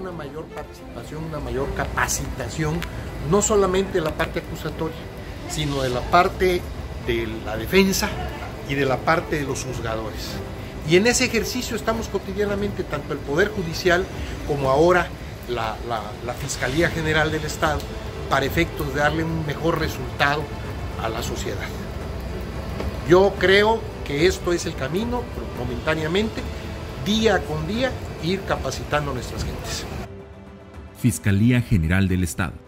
una mayor participación, una mayor capacitación, no solamente de la parte acusatoria, sino de la parte de la defensa y de la parte de los juzgadores. Y en ese ejercicio estamos cotidianamente, tanto el Poder Judicial como ahora la Fiscalía General del Estado, para efectos de darle un mejor resultado a la sociedad. Yo creo que esto es el camino, momentáneamente, día con día, ir capacitando a nuestras gentes. Fiscalía General del Estado.